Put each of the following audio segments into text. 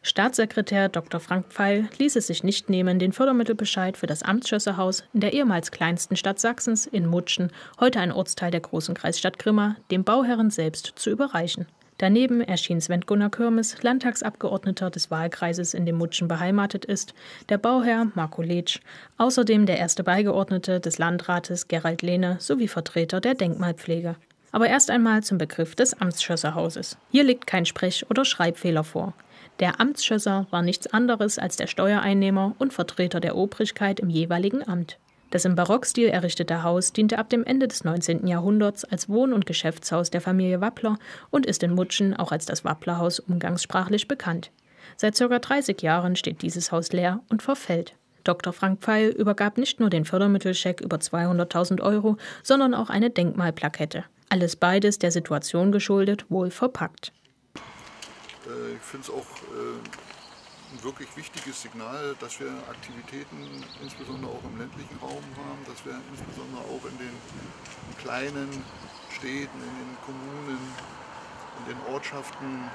Staatssekretär Dr. Frank Pfeil ließ es sich nicht nehmen, den Fördermittelbescheid für das Amtsschösserhaus in der ehemals kleinsten Stadt Sachsens in Mutschen, heute ein Ortsteil der großen Kreisstadt Grimma, dem Bauherren selbst zu überreichen. Daneben erschien Sven-Gunnar Kürmes, Landtagsabgeordneter des Wahlkreises, in dem Mutschen beheimatet ist, der Bauherr Marco Letsch, außerdem der erste Beigeordnete des Landrates Gerald Lehne sowie Vertreter der Denkmalpflege. Aber erst einmal zum Begriff des Amtsschösserhauses. Hier liegt kein Sprech- oder Schreibfehler vor. Der Amtsschösser war nichts anderes als der Steuereinnehmer und Vertreter der Obrigkeit im jeweiligen Amt. Das im Barockstil errichtete Haus diente ab dem Ende des 19. Jahrhunderts als Wohn- und Geschäftshaus der Familie Wappler und ist in Mutschen auch als das Wapplerhaus umgangssprachlich bekannt. Seit ca. 30 Jahren steht dieses Haus leer und verfällt. Dr. Frank Pfeil übergab nicht nur den Fördermittelscheck über 200.000 €, sondern auch eine Denkmalplakette. Alles beides der Situation geschuldet, wohl verpackt. Ich finde es auch ein wirklich wichtiges Signal, dass wir Aktivitäten insbesondere auch im ländlichen Raum haben, dass wir insbesondere auch in den kleinen Städten, in den Kommunen, in den Ortschaften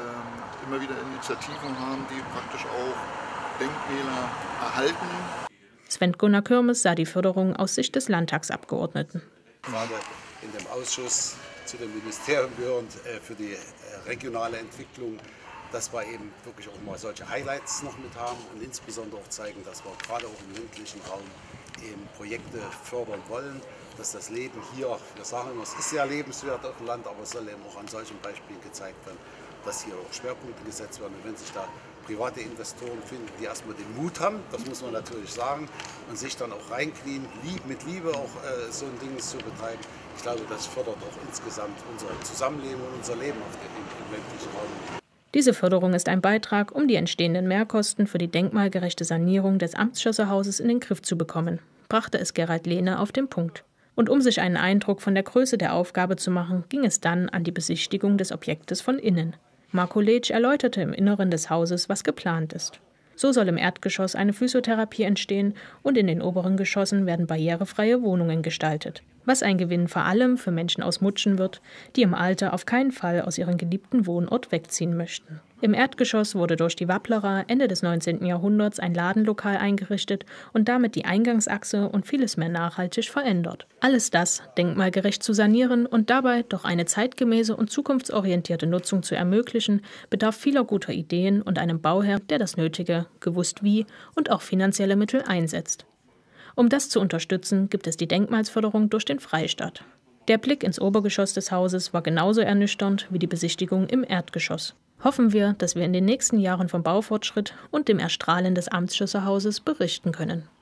immer wieder Initiativen haben, die praktisch auch Denkmäler erhalten. Sven-Gunnar Kürmes sah die Förderung aus Sicht des Landtagsabgeordneten. Gerade in dem Ausschuss zu dem Ministerium gehörend für die regionale Entwicklung, dass wir eben wirklich auch mal solche Highlights noch mit haben und insbesondere auch zeigen, dass wir gerade auch im ländlichen Raum eben Projekte fördern wollen, dass das Leben hier, wir sagen immer, es ist sehr lebenswert auf dem Land, aber es soll eben auch an solchen Beispielen gezeigt werden, dass hier auch Schwerpunkte gesetzt werden. Und wenn sich da private Investoren finden, die erstmal den Mut haben, das muss man natürlich sagen, und sich dann auch reinknien, mit Liebe auch so ein Ding zu betreiben, ich glaube, das fördert auch insgesamt unser Zusammenleben und unser Leben im ländlichen Raum. Diese Förderung ist ein Beitrag, um die entstehenden Mehrkosten für die denkmalgerechte Sanierung des Amtsschösserhauses in den Griff zu bekommen, brachte es Gerald Lehne auf den Punkt. Und um sich einen Eindruck von der Größe der Aufgabe zu machen, ging es dann an die Besichtigung des Objektes von innen. Marco Letsch erläuterte im Inneren des Hauses, was geplant ist. So soll im Erdgeschoss eine Physiotherapie entstehen und in den oberen Geschossen werden barrierefreie Wohnungen gestaltet. Was ein Gewinn vor allem für Menschen aus Mutschen wird, die im Alter auf keinen Fall aus ihrem geliebten Wohnort wegziehen möchten. Im Erdgeschoss wurde durch die Wapplerer Ende des 19. Jahrhunderts ein Ladenlokal eingerichtet und damit die Eingangsachse und vieles mehr nachhaltig verändert. Alles das denkmalgerecht zu sanieren und dabei doch eine zeitgemäße und zukunftsorientierte Nutzung zu ermöglichen, bedarf vieler guter Ideen und einem Bauherr, der das Nötige, gewusst wie und auch finanzielle Mittel einsetzt. Um das zu unterstützen, gibt es die Denkmalsförderung durch den Freistaat. Der Blick ins Obergeschoss des Hauses war genauso ernüchternd wie die Besichtigung im Erdgeschoss. Hoffen wir, dass wir in den nächsten Jahren vom Baufortschritt und dem Erstrahlen des Amtsschösserhauses berichten können.